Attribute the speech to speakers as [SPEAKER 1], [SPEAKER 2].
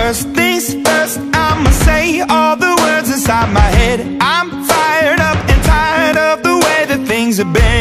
[SPEAKER 1] First things first, I'ma say all the words inside my head. I'm fired up and tired of the way that things have been.